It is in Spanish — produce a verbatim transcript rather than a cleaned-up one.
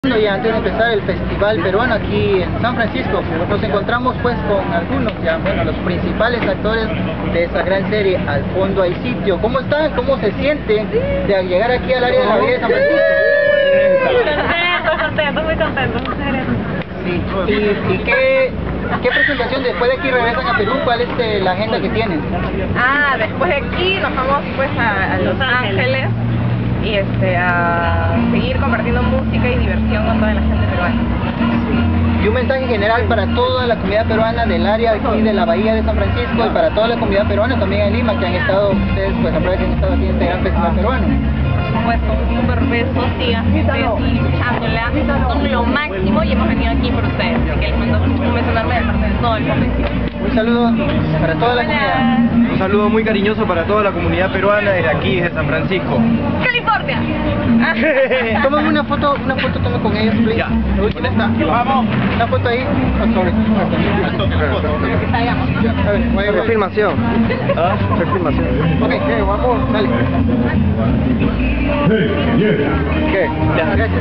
Y antes de empezar el festival peruano aquí en San Francisco, nos encontramos pues con algunos, ya bueno, los principales actores de esa gran serie Al Fondo Hay Sitio. ¿Cómo están? ¿Cómo se sienten de llegar aquí al área de la Bahía de San Francisco? Contento, contento, muy contento, muchas gracias. Sí. ¿Y, y qué, qué presentación después de aquí regresan a Perú? ¿Cuál es eh, la agenda que tienen? Ah, después de aquí nos vamos pues a, a Los Ángeles y este a seguir compartiendo música y diversión con toda la gente peruana. Y un mensaje general para toda la comunidad peruana del área aquí de la Bahía de San Francisco y para toda la comunidad peruana también en Lima, que han estado ustedes, pues aparte que han estado aquí en este gran festival peruano. Pues un super beso, sigan así luchándola, son lo máximo y hemos venido aquí por ustedes, así que les mando un beso enorme de parte de todo el público. Un saludo para toda la comunidad. Un saludo muy cariñoso para toda la comunidad peruana desde aquí, desde San Francisco. ¡California! Tómame una foto, una foto tome con ellos, please. Ya. La última está. Vamos. Una foto ahí. Oh, sorry. A ver, voy a ver. Filmación. ¿Ah? Filmación. Ok, vamos, dale. ¿Qué? Ya, gracias.